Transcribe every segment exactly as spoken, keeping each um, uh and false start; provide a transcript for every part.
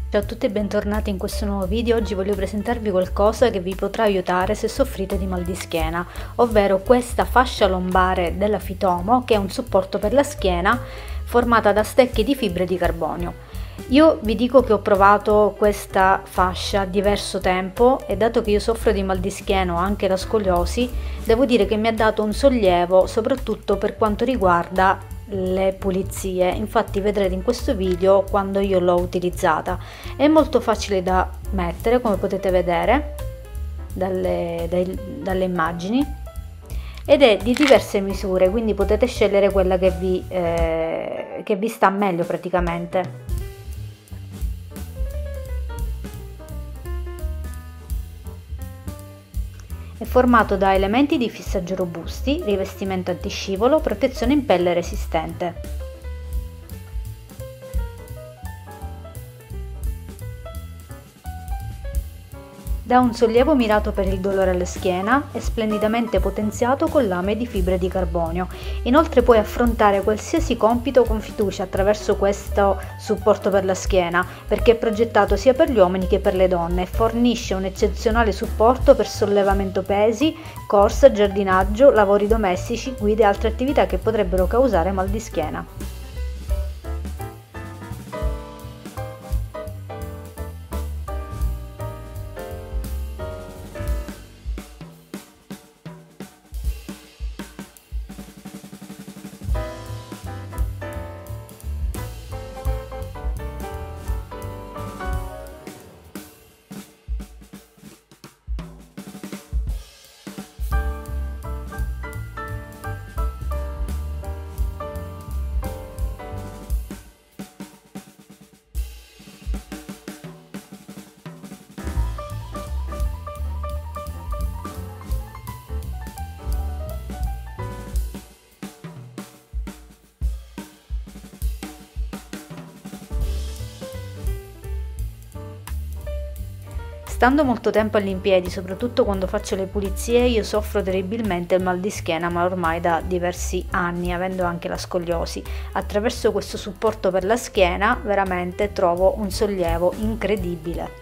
Ciao a tutti e bentornati in questo nuovo video. Oggi voglio presentarvi qualcosa che vi potrà aiutare se soffrite di mal di schiena, ovvero questa fascia lombare della Fitomo, che è un supporto per la schiena formata da stecche di fibre di carbonio. Io vi dico che ho provato questa fascia diverso tempo e dato che io soffro di mal di schiena o anche la scoliosi, devo dire che mi ha dato un sollievo soprattutto per quanto riguarda le pulizie. Infatti vedrete in questo video quando io l'ho utilizzata. È molto facile da mettere, come potete vedere dalle, dai, dalle immagini, ed è di diverse misure, quindi potete scegliere quella che vi, eh, che vi sta meglio praticamente. È formato da elementi di fissaggio robusti, rivestimento antiscivolo, protezione in pelle resistente. Dà un sollievo mirato per il dolore alla schiena, è splendidamente potenziato con lame di fibre di carbonio. Inoltre puoi affrontare qualsiasi compito con fiducia attraverso questo supporto per la schiena, perché è progettato sia per gli uomini che per le donne e fornisce un eccezionale supporto per sollevamento pesi, corsa, giardinaggio, lavori domestici, guide e altre attività che potrebbero causare mal di schiena. Stando molto tempo all'impiedi, soprattutto quando faccio le pulizie, io soffro terribilmente il mal di schiena, ma ormai da diversi anni, avendo anche la scoliosi. Attraverso questo supporto per la schiena, veramente trovo un sollievo incredibile.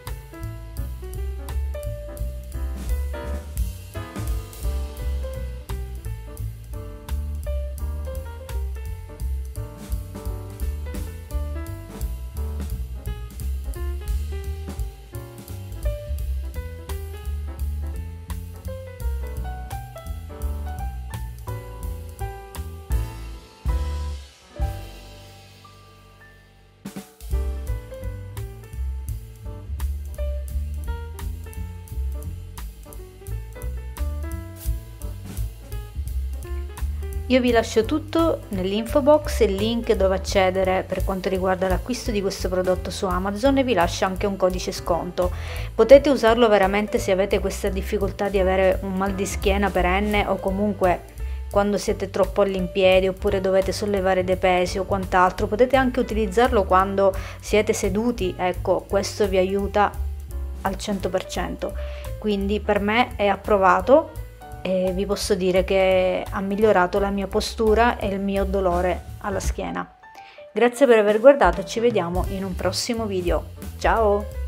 Io vi lascio tutto nell'info box, il link dove accedere per quanto riguarda l'acquisto di questo prodotto su Amazon, e vi lascio anche un codice sconto. Potete usarlo veramente se avete questa difficoltà di avere un mal di schiena perenne, o comunque quando siete troppo all'impiedi oppure dovete sollevare dei pesi o quant'altro. Potete anche utilizzarlo quando siete seduti, ecco, questo vi aiuta al cento per cento. Quindi per me è approvato. E vi posso dire che ha migliorato la mia postura e il mio dolore alla schiena. Grazie per aver guardato e ci vediamo in un prossimo video. Ciao!